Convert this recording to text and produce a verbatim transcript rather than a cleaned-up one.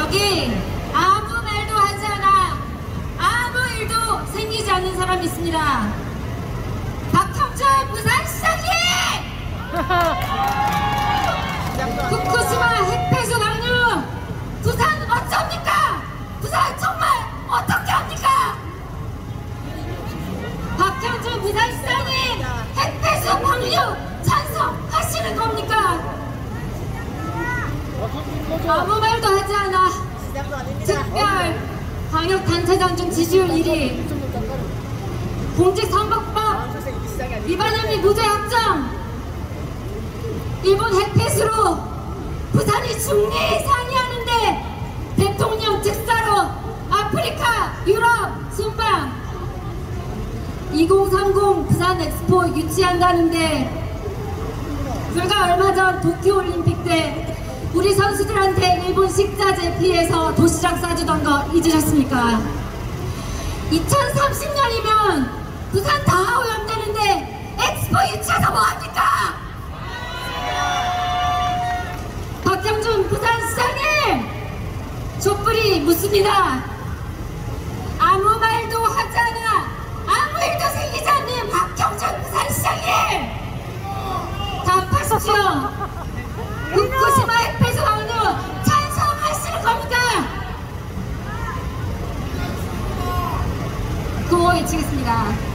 여기 아무 말도 하지 않아 아무 일도 생기지 않는 사람이 있습니다. 박형준 부산시장님! 후쿠시마 핵폐수 방류 부산 어쩝니까? 부산 정말 어떻게 합니까? 박형준 부산시장님 핵폐수 방류 찬성하시는 겁니까? 아무 말도 하지 않아 특별 광역단체장 중 지지율 일 위 공직선거법 위반혐의 및 무죄 확정 일본 핵폐수로 부산이 중리 상의하는데 대통령 즉사로 아프리카 유럽 순방 이천삼십 부산 엑스포 유치한다는데 불과 얼마 전 도쿄올림픽 때 우리 선수들한테 일본 식자재 피해서 도시락 싸주던 거 잊으셨습니까? 이천삼십 년이면 부산 다 오염되는데 엑스포 유치해서 뭐합니까? 박형준 부산시장님 촛불이 묻습니다. 아무 말도 하지 않아 아무 일도 생기지 않는 박형준 부산시장님 답하십시오. 후쿠시마 핵폐수 방류 찬성하시는 겁니까? 구호 외치겠습니다.